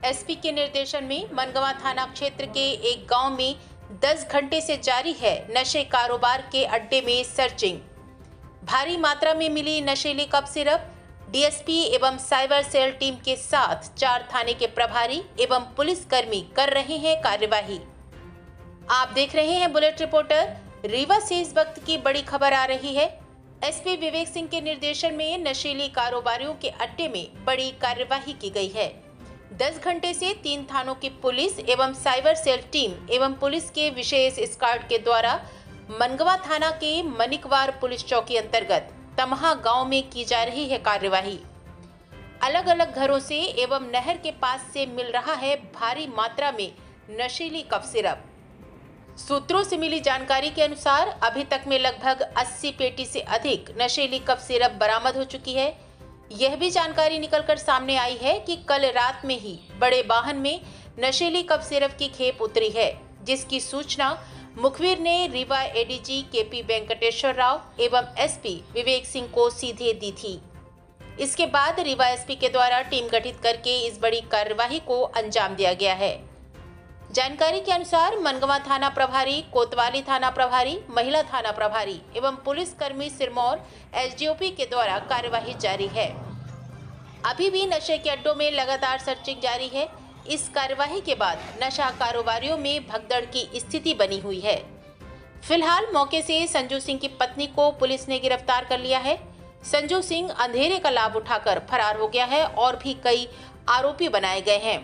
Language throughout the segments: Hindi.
एसपी के निर्देशन में मनगवा थाना क्षेत्र के एक गांव में 10 घंटे से जारी है नशे कारोबार के अड्डे में सर्चिंग। भारी मात्रा में मिली नशीली कप सिरप। डीएसपी एवं साइबर सेल टीम के साथ 4 थाने के प्रभारी एवं पुलिसकर्मी कर रहे हैं कार्यवाही। आप देख रहे हैं बुलेट रिपोर्टर। रीवा से इस वक्त की बड़ी खबर आ रही है। एसपी विवेक सिंह के निर्देशन में नशीली कारोबारियों के अड्डे में बड़ी कार्यवाही की गई है। 10 घंटे से 3 थानों की पुलिस एवं साइबर सेल टीम एवं पुलिस के विशेष स्क्वाड के द्वारा मनगवा थाना के मनिकवार पुलिस चौकी अंतर्गत तमहा गांव में की जा रही है कार्यवाही। अलग अलग घरों से एवं नहर के पास से मिल रहा है भारी मात्रा में नशीली कफ सिरप। सूत्रों से मिली जानकारी के अनुसार अभी तक में लगभग 80 पेटी से अधिक नशीली कफ सिरप बरामद हो चुकी है। यह भी जानकारी निकलकर सामने आई है कि कल रात में ही बड़े वाहन में नशीली कफ सिरप की खेप उतरी है, जिसकी सूचना मुखबिर ने रीवा एडीजी केपी वेंकटेश्वर राव एवं एसपी विवेक सिंह को सीधे दी थी। इसके बाद रीवा एसपी के द्वारा टीम गठित करके इस बड़ी कार्यवाही को अंजाम दिया गया है। जानकारी के अनुसार मनगवा थाना प्रभारी, कोतवाली थाना प्रभारी, महिला थाना प्रभारी एवं पुलिसकर्मी सिरमौर एसडीओपी के द्वारा कार्यवाही जारी है। अभी भी नशे के अड्डों में लगातार सर्चिंग जारी है। इस कार्यवाही के बाद नशा कारोबारियों में भगदड़ की स्थिति बनी हुई है। फिलहाल मौके से संजू सिंह की पत्नी को पुलिस ने गिरफ्तार कर लिया है। संजू सिंह अंधेरे का लाभ उठाकर फरार हो गया है और भी कई आरोपी बनाए गए हैं।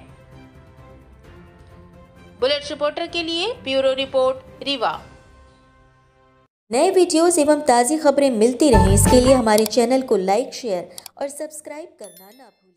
बुलेट रिपोर्टर के लिए ब्यूरो रिपोर्ट रीवा। नए वीडियोस एवं ताज़ी खबरें मिलती रहें, इसके लिए हमारे चैनल को लाइक, शेयर और सब्सक्राइब करना ना भूलें।